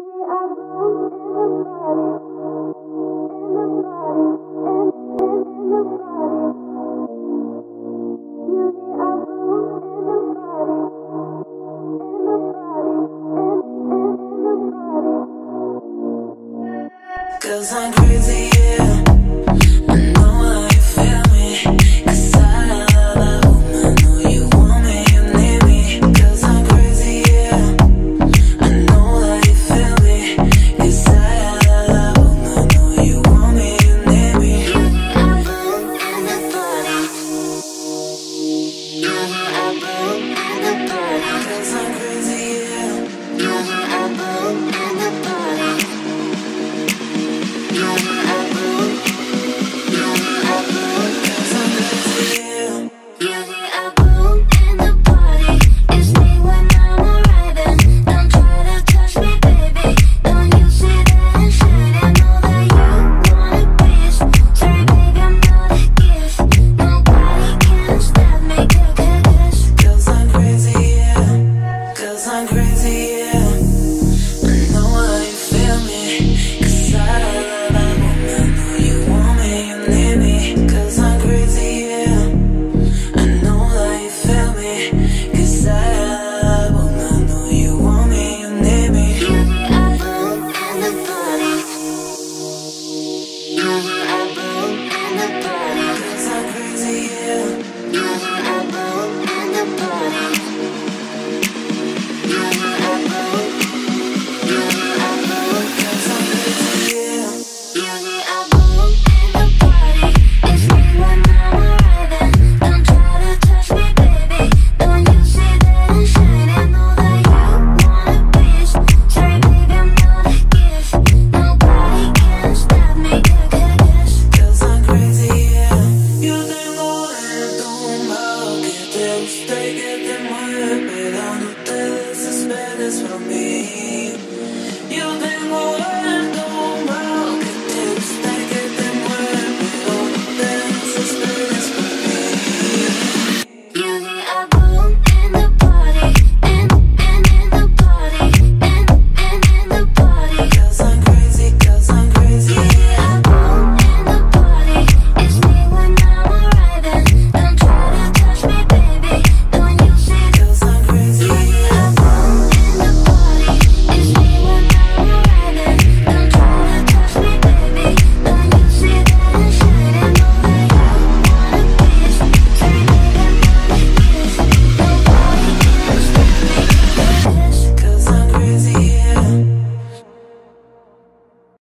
'Cause I'm crazy, yeah. I know how you feel me. 'Cause I love that woman. Know you want me, you need me. 'Cause I'm crazy, yeah. I know how you feel me. 'Cause I love that woman. Know you want me, you need me. I boom in the party. I boom in the party. 'Cause I'm crazy, yeah. I boom in the party. Usted que te mueve, pero no te desesperes por mí.